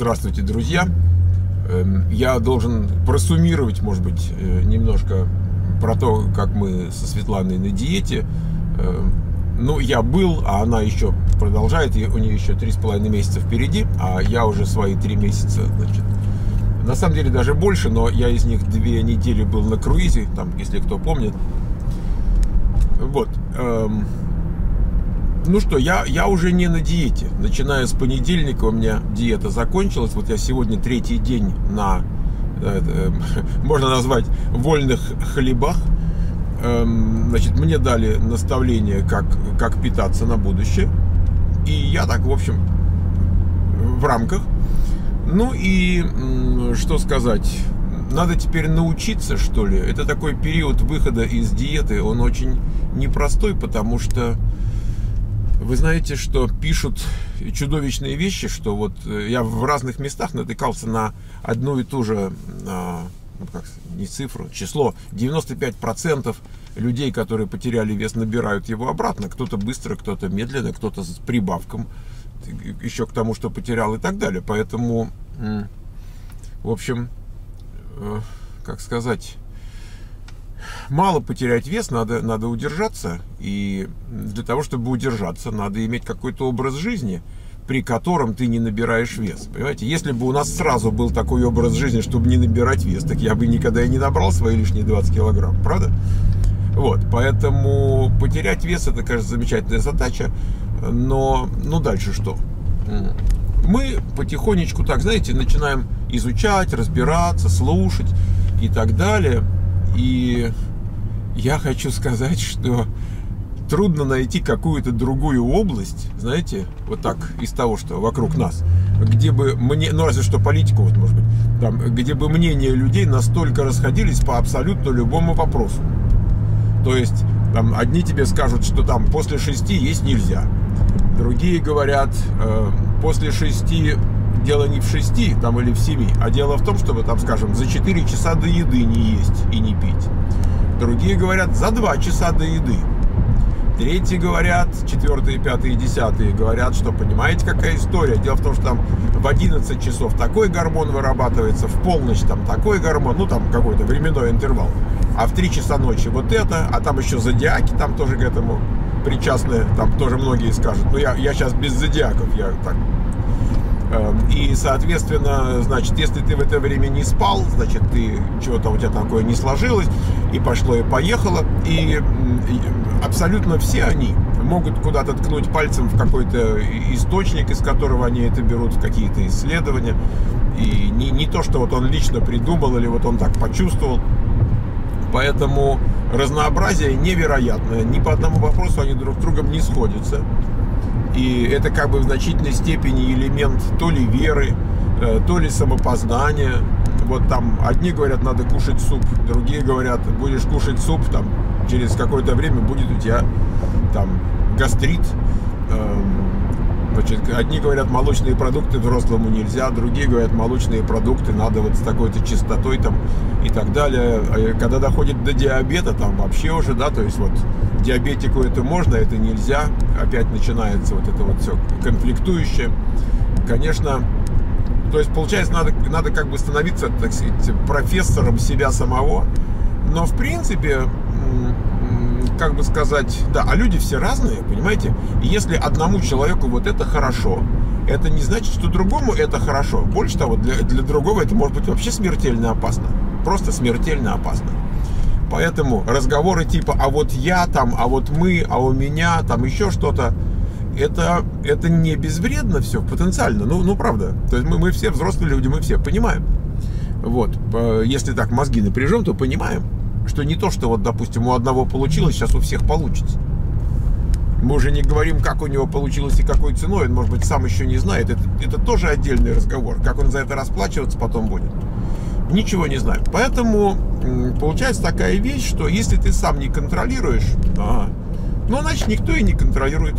Здравствуйте, друзья! Я должен просуммировать, может быть, немножко про то, как мы со Светланой на диете. Ну, я был, а она еще продолжает, у нее еще 3,5 месяца впереди, а я уже свои 3 месяца, значит. На самом деле даже больше, но я из них 2 недели был на круизе, там, если кто помнит. Вот. Ну что, я уже не на диете. Начиная с понедельника у меня диета закончилась. Вот я сегодня 3-й день на, можно назвать, вольных хлебах. Значит, мне дали наставление, как питаться на будущее. И я так, в общем, в рамках. Ну и что сказать? Надо теперь научиться, что ли. Это такой период выхода из диеты. Он очень непростой, потому что вы знаете, что пишут чудовищные вещи, что вот я в разных местах натыкался на одну и ту же, не цифру, число. 95% людей, которые потеряли вес, набирают его обратно. Кто-то быстро, кто-то медленно, кто-то с прибавком еще к тому, что потерял и так далее. Поэтому, в общем, как сказать, мало потерять вес, надо удержаться. И для того, чтобы удержаться, надо иметь какой-то образ жизни, при котором ты не набираешь вес. Понимаете, если бы у нас сразу был такой образ жизни, чтобы не набирать вес, так я бы никогда и не набрал свои лишние 20 килограмм, правда? Вот, поэтому потерять вес — это, конечно, замечательная задача, но дальше что? Мы потихонечку, так, знаете, начинаем изучать, разбираться, слушать и так далее. И я хочу сказать, что трудно найти какую-то другую область, знаете, вот так, из того, что вокруг нас, где бы ну разве что политику, вот, может быть, там, где бы мнения людей настолько расходились по абсолютно любому вопросу. То есть, там, одни тебе скажут, что там после 6 есть нельзя, другие говорят, после 6 дело не в 6 там, или в 7, а дело в том, чтобы, там, скажем, за 4 часа до еды не есть и не пить. Другие говорят, за 2 часа до еды. Третьи говорят, 4-е, 5-е, 10-е говорят, что понимаете, какая история. Дело в том, что там в 11 часов такой гормон вырабатывается, в полночь там такой гормон, ну там какой-то временной интервал. А в 3 часа ночи вот это, а там еще зодиаки там тоже к этому причастны, там тоже многие скажут. Ну я сейчас без зодиаков, я так. И, соответственно, значит, если ты в это время не спал, значит, чего-то у тебя такое не сложилось, и пошло, и поехало. И абсолютно все они могут куда-то ткнуть пальцем в какой-то источник, из которого они это берут, в какие-то исследования. И не то, что вот он лично придумал, или вот он так почувствовал. Поэтому разнообразие невероятное. Ни по одному вопросу они друг с другом не сходятся. И это как бы в значительной степени элемент то ли веры, то ли самопознания. Вот там одни говорят, надо кушать суп, другие говорят, будешь кушать суп, там через какое-то время будет у тебя там гастрит. Значит, одни говорят, молочные продукты взрослому нельзя, другие говорят, молочные продукты надо вот с такой-то частотой там и так далее. А когда доходит до диабета, там вообще уже, да, то есть вот диабетику это можно, это нельзя. Опять начинается вот это вот все конфликтующее. Конечно, то есть получается, надо как бы становиться, так сказать, профессором себя самого. Но в принципе, как бы сказать, да, а люди все разные, понимаете? И если одному человеку вот это хорошо, это не значит, что другому это хорошо. Больше того, для другого это может быть вообще смертельно опасно. Просто смертельно опасно. Поэтому разговоры типа, а вот я там, а вот мы, а у меня там еще что-то, это не безвредно все, потенциально, ну правда. То есть мы все взрослые люди, мы все понимаем. Вот, если так мозги напряжем, то понимаем, что не то, что вот, допустим, у одного получилось, сейчас у всех получится. Мы уже не говорим, как у него получилось и какой ценой, он, может быть, сам еще не знает. Это тоже отдельный разговор. Как он за это расплачиваться потом будет, ничего не знаю. Поэтому получается такая вещь, что если ты сам не контролируешь, ну, значит, никто и не контролирует.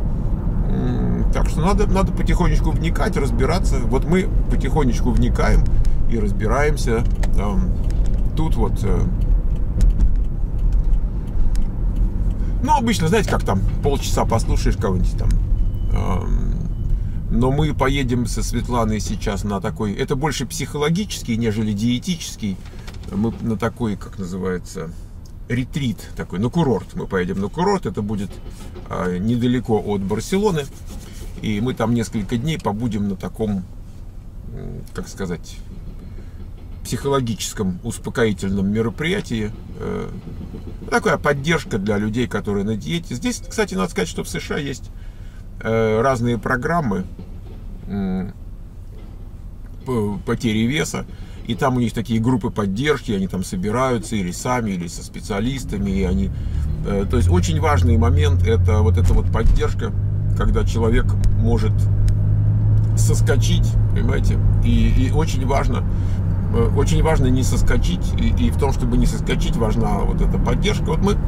Так что надо потихонечку вникать, разбираться. Вот мы потихонечку вникаем и разбираемся. Тут вот... Ну, обычно, знаете, как там, полчаса послушаешь кого-нибудь там, Но мы поедем со Светланой сейчас на такой, это больше психологический, нежели диетический. Мы на такой, как называется, ретрит такой, на курорт. Мы поедем на курорт, это будет недалеко от Барселоны. И мы там несколько дней побудем на таком, как сказать, психологическом успокоительном мероприятии. Такая поддержка для людей, которые на диете. Здесь, кстати, надо сказать, что в США есть разные программы потери веса. И там у них такие группы поддержки, они там собираются или сами, или со специалистами. И они, то есть очень важный момент — это вот эта вот поддержка, когда человек может соскочить, понимаете? И очень важно не соскочить. И в том, чтобы не соскочить, важна вот эта поддержка. Вот мы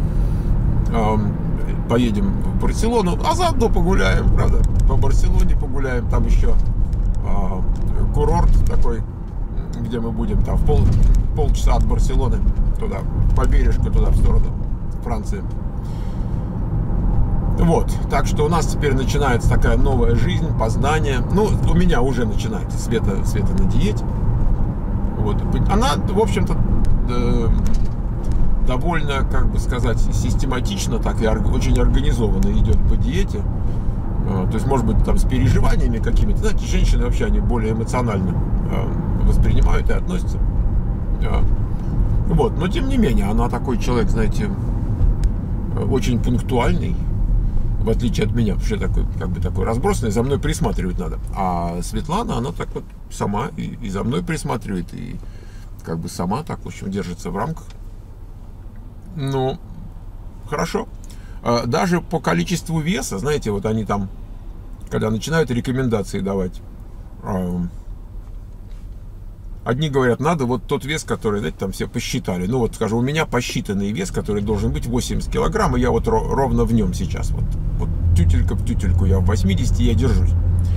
поедем в Барселону, а заодно погуляем, правда? По Барселоне погуляем, там еще курорт такой, где мы будем там в полчаса от Барселоны, туда, по бережку, туда, в сторону Франции. Вот, так что у нас теперь начинается такая новая жизнь, познание. Ну, у меня уже начинается, Света на диете. Вот. Она, в общем-то, довольно, как бы сказать, систематично, так и очень организованно идет по диете. То есть, может быть, там с переживаниями какими-то. Знаете, женщины вообще, они более эмоционально воспринимают и относятся. Вот. Но, тем не менее, она такой человек, знаете, очень пунктуальный, в отличие от меня, потому что я такой, как бы такой разбросанный, за мной присматривать надо. А Светлана, она так вот сама и за мной присматривает, и как бы сама так, в общем, держится в рамках. Ну, хорошо. Даже по количеству веса, знаете, вот они там, когда начинают рекомендации давать, одни говорят, надо вот тот вес, который, знаете, там все посчитали. Ну вот, скажем, у меня посчитанный вес, который должен быть 80 килограмм, и я вот ровно в нем сейчас. Вот тютелька в тютельку, я в 80, я держусь.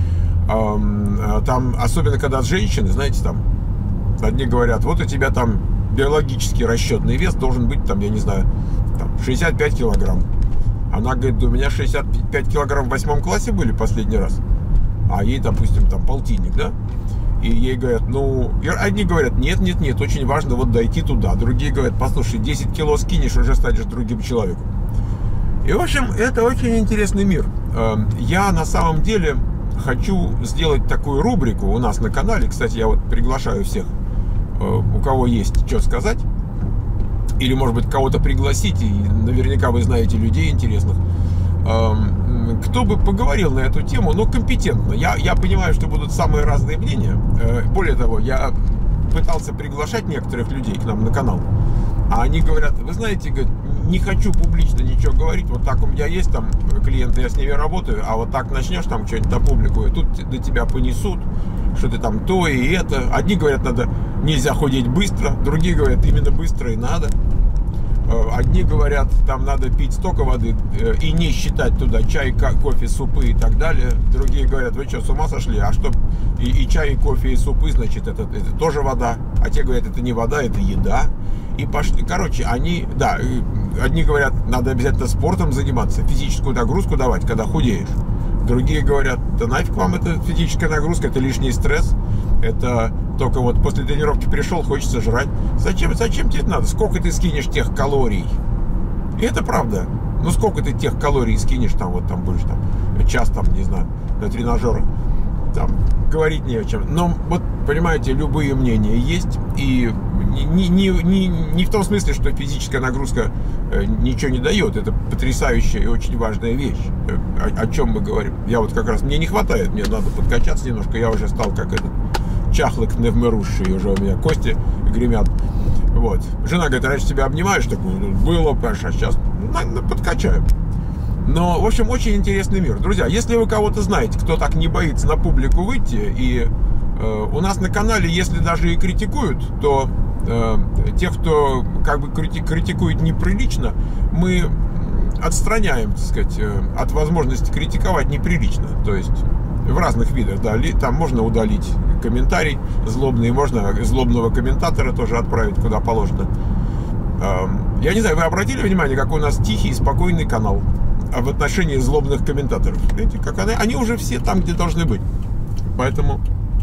Там, особенно когда женщины, знаете, там, одни говорят, вот у тебя там биологический расчетный вес должен быть, там, я не знаю, там, 65 килограмм. Она говорит, да у меня 65 килограмм в 8 классе были последний раз. А ей, допустим, там полтинник, да? И ей говорят, ну, одни говорят, нет, очень важно вот дойти туда. Другие говорят, послушай, 10 кило скинешь, уже станешь другим человеком. И, в общем, это очень интересный мир. Я на самом деле хочу сделать такую рубрику у нас на канале. Кстати, я вот приглашаю всех, у кого есть что сказать. Или, может быть, кого-то пригласить, и наверняка вы знаете людей интересных, кто бы поговорил на эту тему, но компетентно. Я понимаю, что будут самые разные мнения. Более того, я пытался приглашать некоторых людей к нам на канал, а они говорят, вы знаете, говорят, не хочу публично ничего говорить, вот так у меня есть там клиенты, я с ними работаю, а вот так начнешь там что-нибудь на публику, и тут до тебя понесут, что ты там то и это. Одни говорят, нельзя худеть быстро, другие говорят, именно быстро и надо. Одни говорят, там надо пить столько воды и не считать туда чай, кофе, супы и так далее. Другие говорят, вы что, с ума сошли? А что? И чай, и кофе, и супы, значит, это тоже вода. А те говорят, это не вода, это еда. И пошли. Короче, одни говорят, надо обязательно спортом заниматься, физическую нагрузку давать, когда худеешь. Другие говорят, да нафиг вам эта физическая нагрузка, это лишний стресс. Это только вот после тренировки пришел, хочется жрать. Зачем тебе это надо? Сколько ты скинешь тех калорий? И это правда. Ну сколько ты тех калорий скинешь, там вот там будешь там час, там, не знаю, на тренажерах. Там говорить не о чем. Но вот, понимаете, любые мнения есть. И не в том смысле, что физическая нагрузка ничего не дает. Это потрясающая и очень важная вещь. О чем мы говорим? Я вот как раз, мне не хватает, мне надо подкачаться немножко. Я уже стал как этот чахлык невмирущий, уже у меня кости гремят. Вот. Жена говорит, раньше тебя обнимаешь, так было, а сейчас подкачаю. Но, в общем, очень интересный мир. Друзья, если вы кого-то знаете, кто так не боится на публику выйти, и у нас на канале, если даже и критикуют, то тех, кто как бы критикует неприлично, мы отстраняем, так сказать, от возможности критиковать неприлично. То есть в разных видах, да, там можно удалить комментарий злобный, можно злобного комментатора тоже отправить куда положено. Я не знаю, вы обратили внимание, какой у нас тихий, спокойный канал? в отношении злобных комментаторов. Видите, как они уже все там, где должны быть. Поэтому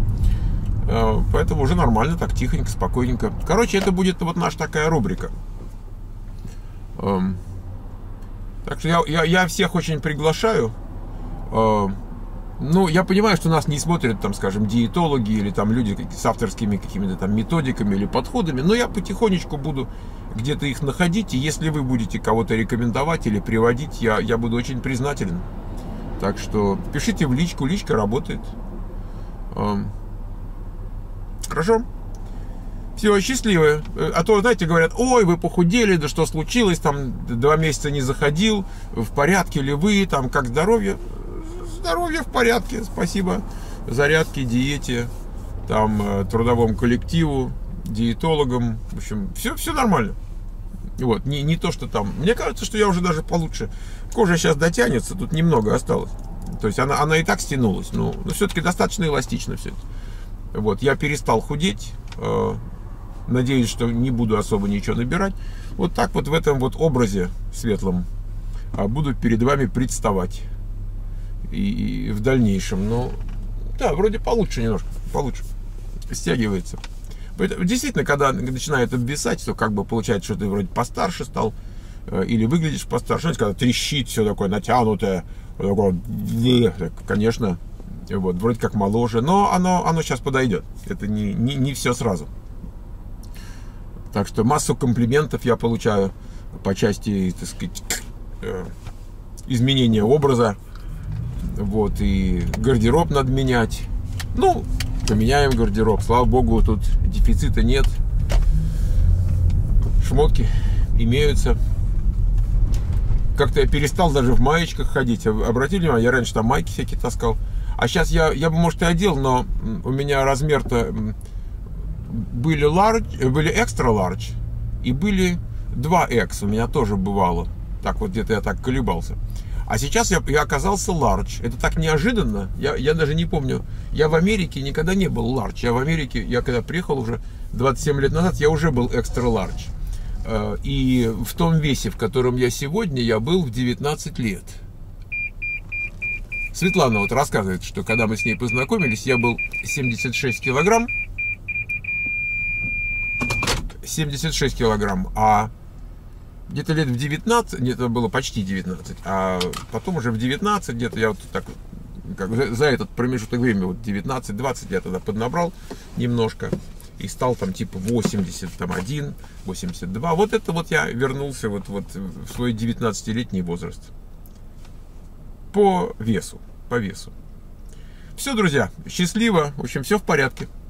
уже нормально, так тихонько, спокойненько. Короче, это будет вот наша такая рубрика. Так что я всех очень приглашаю. Ну, я понимаю, что нас не смотрят, там, скажем, диетологи или там люди с авторскими какими-то там методиками или подходами, но я потихонечку буду где-то их находить, и если вы будете кого-то рекомендовать или приводить, я буду очень признателен. Так что пишите в личку, личка работает. Хорошо? Все, счастливы. А то, знаете, говорят, ой, вы похудели, да что случилось, там 2 месяца не заходил, в порядке ли вы, там, как здоровье? Здоровье в порядке, спасибо зарядке, диете, там, трудовому коллективу, диетологам, в общем, все нормально. Вот, не то, что там, мне кажется, что я уже даже получше, кожа сейчас дотянется, тут немного осталось, то есть она и так стянулась, но все-таки достаточно эластично все это. Вот, я перестал худеть, надеюсь, что не буду особо ничего набирать, вот так вот в этом вот образе светлом буду перед вами представать. И в дальнейшем, но да, вроде получше немножко, получше стягивается. Действительно, когда начинает обвисать, то как бы получается, что ты вроде постарше стал или выглядишь постарше, когда трещит все такое натянутое, такое, конечно, вот, вроде как моложе, но оно сейчас подойдет, это не все сразу. Так что массу комплиментов я получаю по части, так сказать, изменения образа. Вот, и гардероб надо менять. Ну, поменяем гардероб. Слава богу, тут дефицита нет. Шмотки имеются. Как-то я перестал даже в маечках ходить. Обратили внимание, я раньше там майки всякие таскал. А сейчас я бы, может, и одел, но у меня размер-то были extra large и были 2X. У меня тоже бывало. Так вот, где-то я так колебался. А сейчас я оказался large. Это так неожиданно. Я даже не помню. Я в Америке никогда не был large. Я в Америке, я когда приехал уже 27 лет назад, я уже был extra large. И в том весе, в котором я сегодня, я был в 19 лет. Светлана вот рассказывает, что когда мы с ней познакомились, я был 76 килограмм. 76 килограмм. А где-то лет в 19, где-то было почти 19, а потом уже в 19, где-то я вот так, как за этот промежуток времени, вот 19-20 я тогда поднабрал немножко и стал там типа 81, 82. Вот это вот я вернулся вот в свой 19-летний возраст. По весу. Все, друзья, счастливо, в общем, все в порядке.